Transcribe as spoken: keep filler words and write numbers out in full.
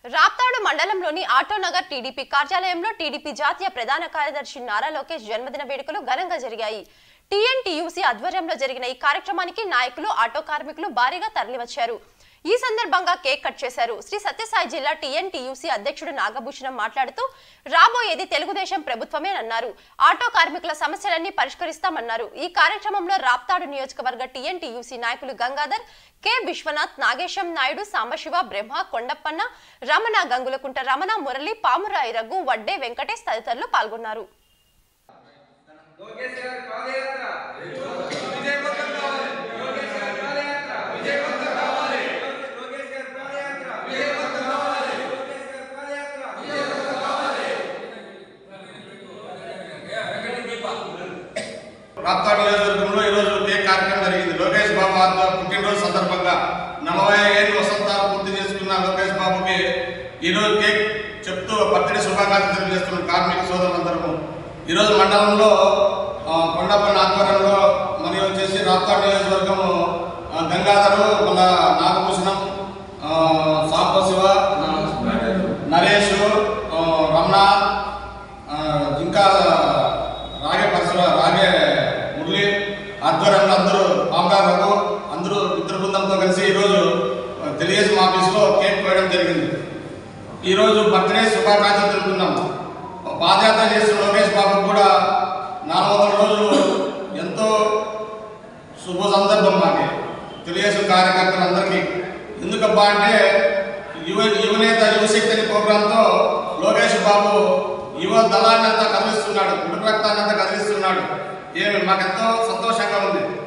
రాప్తాడు మండలంలోని ఆటోనగర్ టీడీపీ కార్యాలయంలో టీడీపీ జాతీయ ప్రధాన కార్యదర్శి నారా లోకేష్ జన్మదిన వేడుకలు ఘనంగా జరిగాయి. టీఎన్టీయూసీ ఆధ్వర్యంలో జరిగిన ఈ కార్యక్రమానికి నాయకులు, ఆటో కార్మికులు భారీగా తరలివచ్చారు. ఈ సందర్భంగా కేక్ కట్ చేశారు. శ్రీ సత్యసాయి జిల్లా టీఎన్టీయూసీ అధ్యక్షుడు నాగభూషణం మాట్లాడుతూ రాబోయేది తెలుగుదేశం ప్రభుత్వమేనన్నారు. ఆటో కార్మికుల సమస్యలన్నీ పరిష్కరిస్తామన్నారు. ఈ కార్యక్రమంలో రాప్తాడు నియోజకవర్గ టీఎన్టీయూసీ నాయకులు గంగాధర్, కె విశ్వనాథ్, నాగేశం నాయుడు, సాంబశివ, బ్రహ్మ, కొండప్పన్న, రమణ, గంగులకుంట రమణ, మురళి, పామురాయి రఘు, వడ్డే వెంకటేష్ తదితరులు పాల్గొన్నారు. రాప్తాడు నియోజకవర్గంలో ఈరోజు కేక్ కార్యక్రమం జరిగింది. లోకేష్ బాబు పుట్టినరోజు సందర్భంగా నలభై ఐదు వసంతాలు పూర్తి చేసుకున్న లోకేష్ బాబుకి ఈరోజు కేక్ చెప్తూ బర్త్డే శుభాకాంక్షలు తెలియజేస్తున్న కార్మిక సోదరులందరము ఈరోజు మండలంలో కొండపన్న ఆధ్వర్యంలో మరియు వచ్చేసి రాప్తాడు నియోజకవర్గము గంగాధరు, మన నాగభూషణం, సాంబశివ, నరేష్, రమణ, ఇంకా రాగే పరిసర రాగే మురళి ఆధ్వర్యంలో అందరూ పామరావు అందరూ మిత్ర బృందంతో కలిసి ఈరోజు తెలుగుదేశం ఆఫీసులో కేక్ కోయడం జరిగింది. ఈరోజు బర్త్డే శుభాకాంక్షలు తెలుపుతున్నాము. పాదయాత్ర చేస్తున్న లోకేష్ బాబు కూడా నాలుగు వందల రోజులు ఎంతో శుభ సందర్భం మాకి తెలుగుదేశం కార్యకర్తలందరికీ. ఎందుకబ్బా అంటే యువ యువనేత యువశక్తి అనే ప్రోగ్రాంతో లోకేష్ బాబు యువ దళాన్ని అంతా కదిలిస్తున్నాడు, కుటుంబ రక్తాన్ని అంతా కదిలిస్తున్నాడు. ఏమి మాకెంతో సంతోషంగా ఉంది.